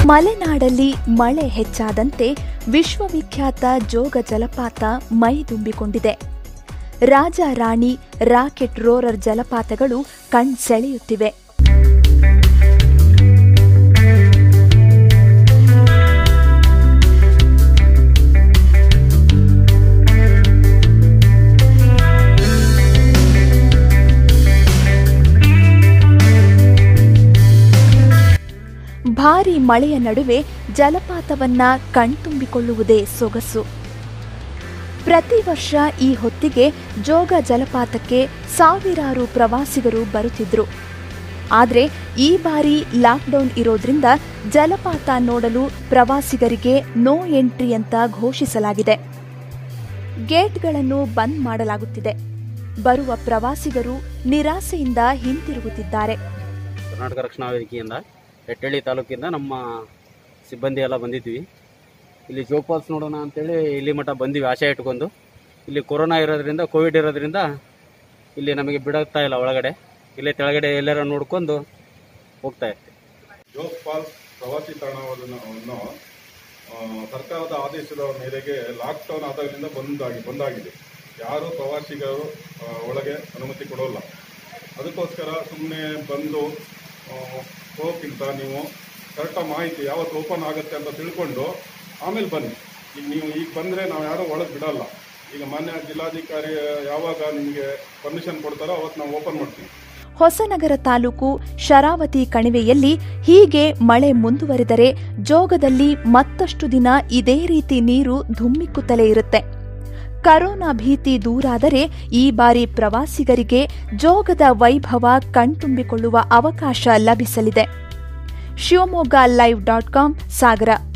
ಮಲೆನಾಡಲ್ಲಿ ಮಳೆ ಹೆಚ್ಚಾದಂತೆ ವಿಶ್ವವಿಖ್ಯಾತ ಜೋಗ ಜಲಪಾತ ಮೈದುಂಬಿಕೊಂಡಿದೆ. ರಾಜ ರಾಣಿ, ರಾಕೆಟ್ ರೋರರ್ ಜಲಪಾತಗಳು ಕಣ್ಸೆಳೆಯುತ್ತಿವೆ. ಭಾರೀ ಮಳೆಯ ನಡುವೆ ಜಲಪಾತವನ್ನ ಕಣ್ತುಂಬಿಕೊಳ್ಳುವುದೇ ಸೊಗಸು. ಪ್ರತಿ ವರ್ಷ ಈ ಹೊತ್ತಿಗೆ ಜೋಗ ಜಲಪಾತಕ್ಕೆ ಸಾವಿರಾರು ಪ್ರವಾಸಿಗರು ಬರುತ್ತಿದ್ರು. ಆದರೆ ಈ ಬಾರಿ ಲಾಕ್ಡೌನ್ ಇರೋದ್ರಿಂದ ಜಲಪಾತ ನೋಡಲು ಪ್ರವಾಸಿಗರಿಗೆ ನೋ ಎಂಟ್ರಿ ಅಂತ ಘೋಷಿಸಲಾಗಿದೆ. ಗೇಟ್ಗಳನ್ನು ಬಂದ್ ಮಾಡಲಾಗುತ್ತಿದೆ. ಬರುವ ಪ್ರವಾಸಿಗರು ನಿರಾಸೆಯಿಂದ ಹಿಂತಿರುಗುತ್ತಿದ್ದಾರೆ. ಕರ್ನಾಟಕ ರಕ್ಷಣಾ ವೇದಿಕೆಯಿಂದ ಹೆಟ್ಟಳ್ಳಿ ತಾಲೂಕಿಂದ ನಮ್ಮ ಸಿಬ್ಬಂದಿ ಎಲ್ಲ ಬಂದಿದ್ವಿ. ಇಲ್ಲಿ ಜೋಗ್ ಫಾಲ್ಸ್ ನೋಡೋಣ ಅಂತೇಳಿ ಇಲ್ಲಿ ಮಟ್ಟ ಬಂದಿವಿ ಆಶೆ ಇಟ್ಕೊಂಡು. ಇಲ್ಲಿ ಕೊರೋನಾ ಇರೋದ್ರಿಂದ, ಕೋವಿಡ್ ಇರೋದ್ರಿಂದ ಇಲ್ಲಿ ನಮಗೆ ಬಿಡುತ್ತಾ ಇಲ್ಲ ಒಳಗಡೆ. ಇಲ್ಲೇ ಕೆಳಗಡೆ ಎಲ್ಲರ ನೋಡ್ಕೊಂಡು ಹೋಗ್ತಾ ಇರ್ತೀವಿ. ಜೋಗ್ ಫಾಲ್ಸ್ ಪ್ರವಾಸಿ ತಾಣವನ್ನು ಸರ್ಕಾರದ ಆದೇಶದ ಮೇರೆಗೆ ಲಾಕ್ಡೌನ್ ಆದಾಗಲಿಂದ ಬಂದಾಗಿದೆ. ಯಾರು ಪ್ರವಾಸಿಗರು ಒಳಗೆ ಅನುಮತಿ ಕೊಡೋಲ್ಲ. ಅದಕ್ಕೋಸ್ಕರ ಸುಮ್ಮನೆ ಬಂದು ಹೋಗೋಕ್ಕಿಂತ ನೀವು ಕರೆಕ್ಟಾಗಿ ಮಾಹಿತಿ ಯಾವತ್ತು ಓಪನ್ ಆಗುತ್ತೆ ಅಂತ ತಿಳ್ಕೊಂಡು ಆಮೇಲೆ ಬನ್ನಿ. ಈಗ ನೀವು ಈಗ ಬಂದರೆ ನಾವು ಯಾರೂ ಒಳಗೆ ಬಿಡಲ್ಲ. ಈಗ ಮಾನ್ಯ ಜಿಲ್ಲಾಧಿಕಾರಿ ಯಾವಾಗ ನಿಮಗೆ ಪರ್ಮಿಷನ್ ಕೊಡ್ತಾರೋ ಅವತ್ತು ನಾವು ಓಪನ್ ಮಾಡ್ತೀವಿ. ಹೊಸನಗರ ತಾಲೂಕು ಶರಾವತಿ ಕಣಿವೆಯಲ್ಲಿ ಹೀಗೆ ಮಳೆ ಮುಂದುವರಿದರೆ ಜೋಗದಲ್ಲಿ ಮತ್ತಷ್ಟು ದಿನ ಇದೇ ರೀತಿ ನೀರು ಧುಮ್ಮಿಕ್ಕುತ್ತಲೇ ಇರುತ್ತೆ. ಕರೋನಾ ಭೀತಿ ದೂರಾದರೆ ಈ ಬಾರಿ ಪ್ರವಾಸಿಗರಿಗೆ ಜೋಗದ ವೈಭವ ಕಣ್ತುಂಬಿಕೊಳ್ಳುವ ಅವಕಾಶ ಲಭಿಸಲಿದೆ. ಶಿವಮೊಗ್ಗ live.com ಸಾಗರ.